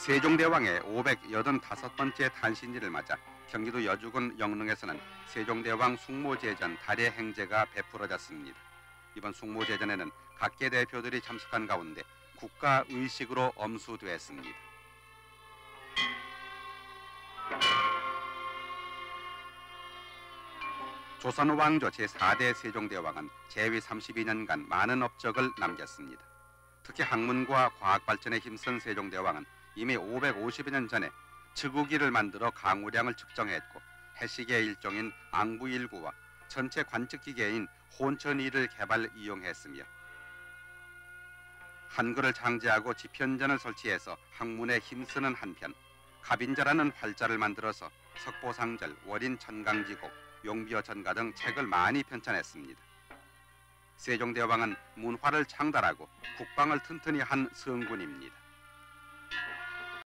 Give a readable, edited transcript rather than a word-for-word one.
세종대왕의 585번째 탄신일을 맞아 경기도 여주군 영릉에서는 세종대왕 숙모제전 달의 행제가 베풀어졌습니다. 이번 숙모제전에는 각계 대표들이 참석한 가운데 국가의식으로 엄수됐습니다. 조선 왕조 제4대 세종대왕은 재위 32년간 많은 업적을 남겼습니다. 특히 학문과 과학 발전에 힘쓴 세종대왕은 이미 550여 년 전에 즉우기를 만들어 강우량을 측정했고 해시계의 일종인 앙부일구와 전체 관측기계인 혼천이를 개발 이용했으며 한글을 창제하고 지편전을 설치해서 학문에 힘쓰는 한편 갑인자라는 활자를 만들어서 석보상절, 월인천강지곡, 용비어천가 등 책을 많이 편찬했습니다. 세종대왕은 문화를 창달하고 국방을 튼튼히 한 성군입니다.